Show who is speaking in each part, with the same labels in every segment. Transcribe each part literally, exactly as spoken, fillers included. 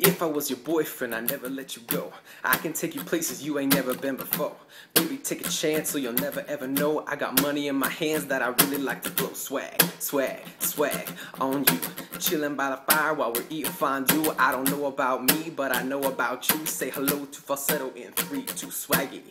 Speaker 1: If I was your boyfriend, I'd never let you go. I can take you places you ain't never been before. Baby, take a chance so you'll never ever know. I got money in my hands that I really like to blow. Swag, swag, swag on you. Chilling by the fire while we're eating fondue. I don't know about me, but I know about you. Say hello to falsetto in three, two, swaggy.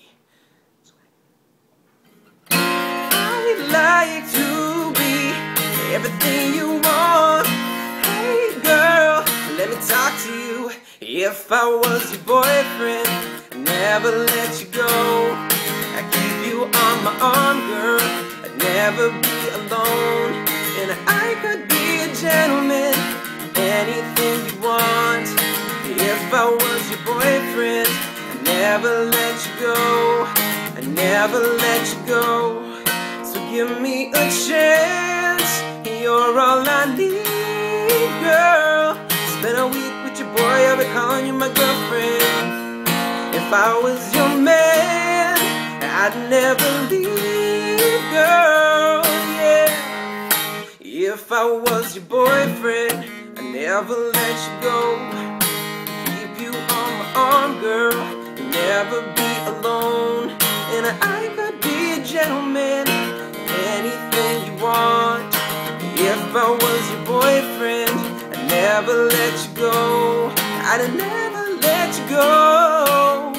Speaker 1: I'd like to be everything you want. Hey girl, let me talk to you. If I was your boyfriend, I'd never let you go. I'd keep you on my arm, girl. I'd never be alone. And I could be a gentleman, anything you want. If I was your boyfriend, I'd never let you go. I'd never let you go. So give me a chance, you're all I need, girl. Spend a week with your boy, I'll be calling you my girlfriend. If I was your man, I'd never leave, girl, yeah. If I was your boyfriend, I'd never let you go. Keep you on my arm, girl, you'd never be alone. And I could be a gentleman, anything you want. If I was your boyfriend, I'd never let you go. I'd never let you go.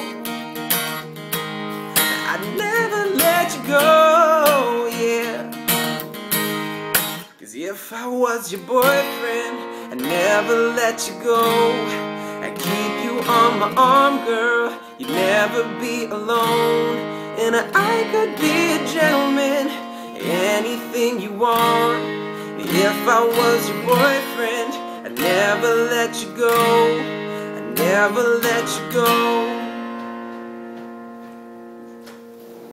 Speaker 1: I'd never let you go, yeah. Cause if I was your boyfriend, I'd never let you go. I'd keep you on my arm, girl, you'd never be alone. And I could be a gentleman, anything you want. If I was your boyfriend, I'd never let you go. I'd never let you go.